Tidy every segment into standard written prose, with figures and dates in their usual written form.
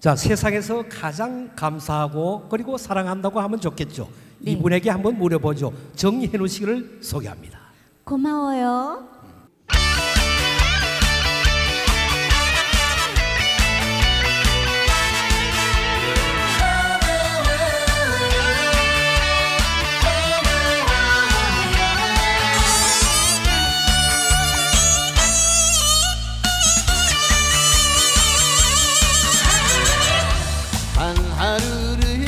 자, 세상에서 가장 감사하고 그리고 사랑한다고 하면 좋겠죠. 네. 이분에게 한번 물어보죠. 정현우 씨를 소개합니다. 고마워요. 한 하루를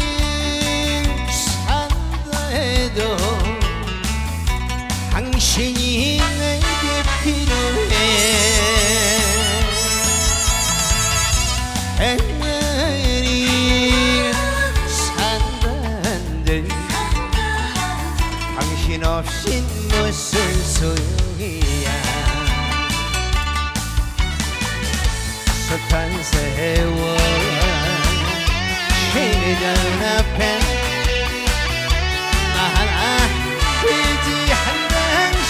산다 해도 당신이 내게 필요해. 백년이 산다는데 당신 없인 무슨 소용이야. 숱한 세월 그녀 앞에 나 하나 의지한 당신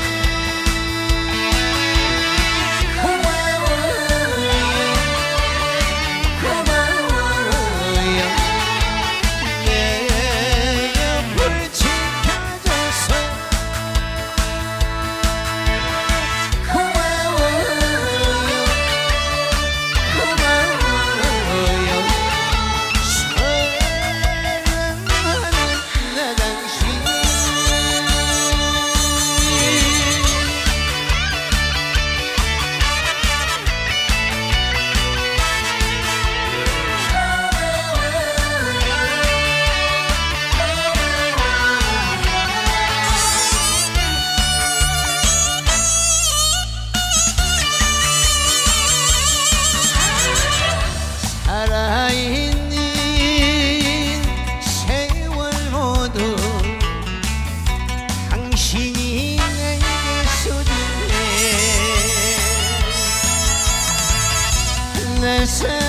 고마워요 고마워요 내 옆을 지켜줘서 고마워요 고마워요 살아있는 세월 모두 당신이 내게 소중해. 내